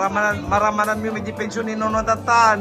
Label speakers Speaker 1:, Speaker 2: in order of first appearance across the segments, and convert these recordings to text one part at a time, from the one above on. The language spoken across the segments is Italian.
Speaker 1: maramanan mo may pensyonin no natatan.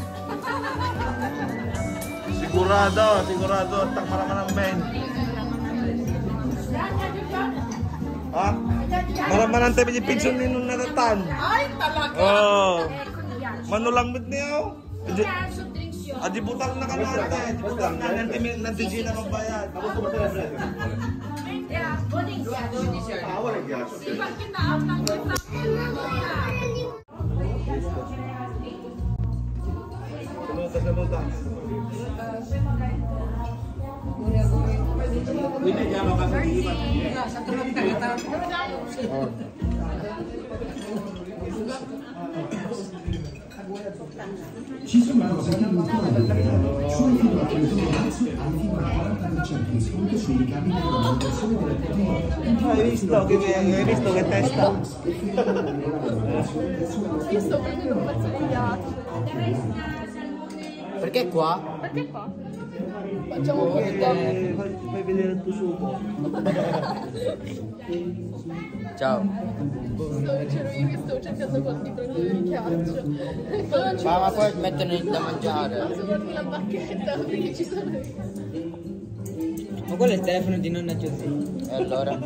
Speaker 1: Sigurado tak maramanan men. Ha? Maramanan tayo may pensyonin no natatan.
Speaker 2: Ay, talaga.
Speaker 1: Oh. Manulang mit niyo. Adi butang na ka natin. Adi butang na nanti Gina magbayad. Kamuta.
Speaker 3: Ci sono cose che non trovo solo fino a 31 marzo hanno fino al 40% di sconto sui ricavi della manutenzione delle tecnologie.
Speaker 1: Hai visto che testa?
Speaker 4: Io sto prendendo un pezzo di ghiaccio.
Speaker 5: Perché qua?
Speaker 4: Perché qua? Facciamo un po' di tempo.
Speaker 1: Fai vedere il tuo sugo.
Speaker 5: Ciao.
Speaker 4: C'ero io che stavo cercando qualche prendere di ghiaccio.
Speaker 5: Ma poi mettono da mangiare.
Speaker 4: Posso farmi la bacchetta perché ci sono.
Speaker 5: Ma quello è il telefono di nonna Giuseppe. E allora?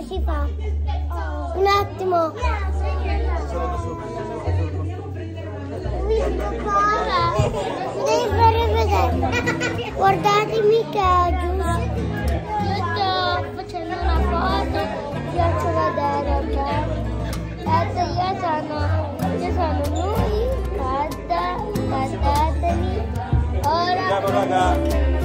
Speaker 2: si fa? Un attimo. Cosa? Devi fare vedere. Guardatemi che è giusto. Io sto facendo una foto. Vi faccio vedere un po'. Adesso io sono lui. Guardatemi. Ora.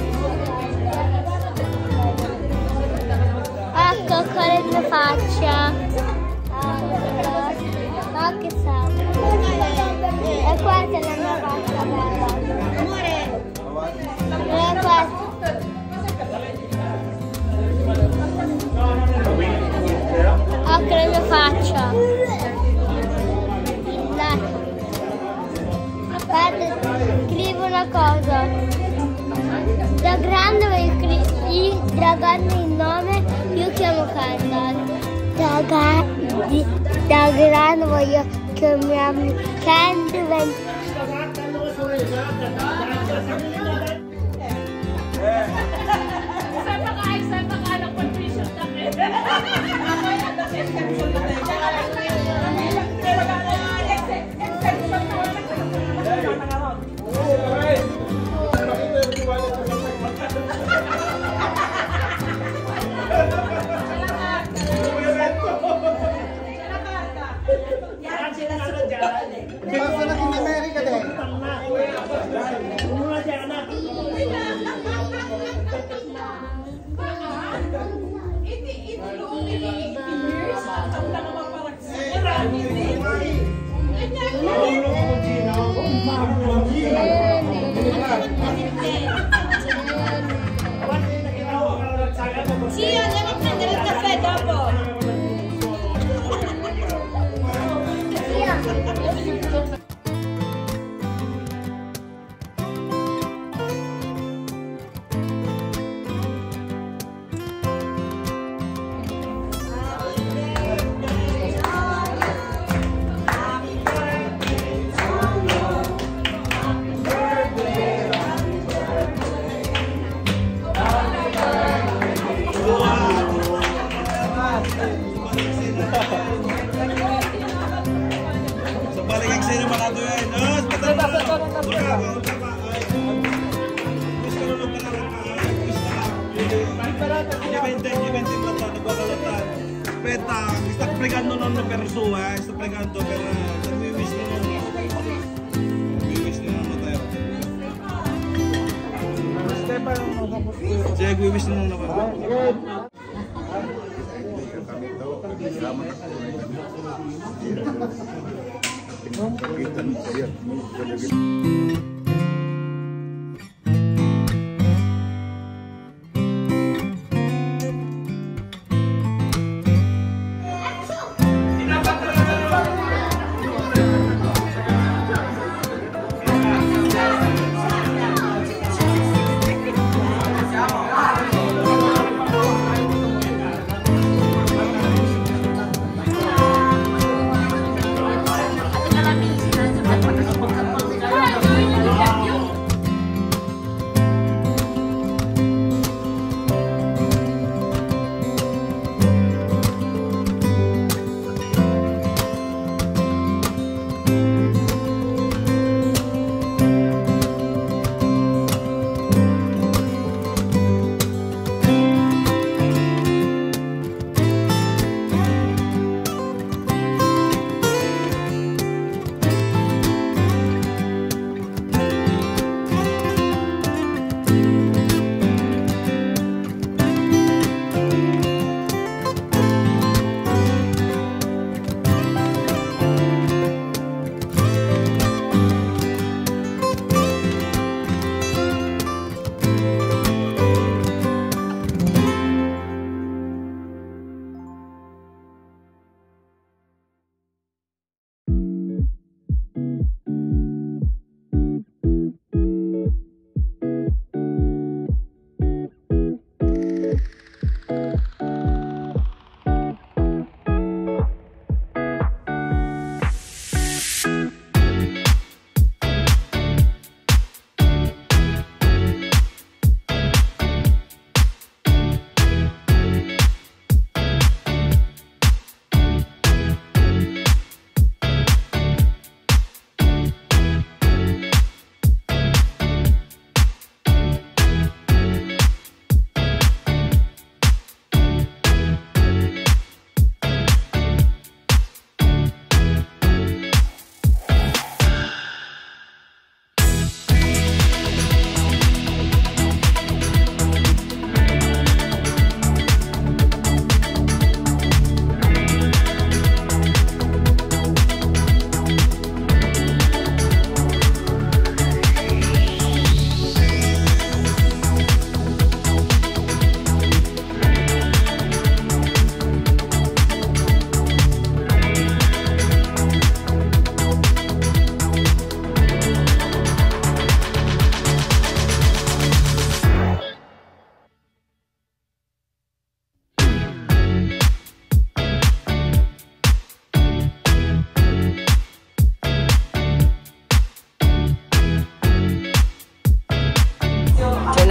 Speaker 2: Ecco con la mia faccia. Allora, ma che sa? E questa è la mia faccia bella. Amore. E questa. Ecco la mia faccia. Guarda, scrivo una cosa. Da grande il dragone il nome, io chiamo Kendall. Da grande voglio chiamarmi Kendall.
Speaker 6: Basta na in America din.
Speaker 2: Sì, andiamo a prendere il caffè dopo.
Speaker 1: Aspetta, mi sta pregando nonno per su, sta pregando per cui wish ni nonno. Cui wish ni nonno tayo. Sige, cui wish ni nonno ba?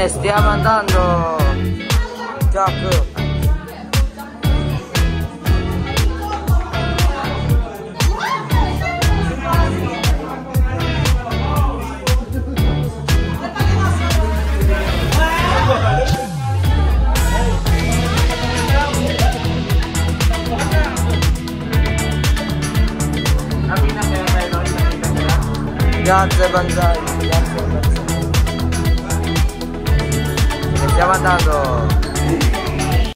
Speaker 5: ne stiamo andando. Giacomo. Grazie Banzai, grazie. Stiamo andando.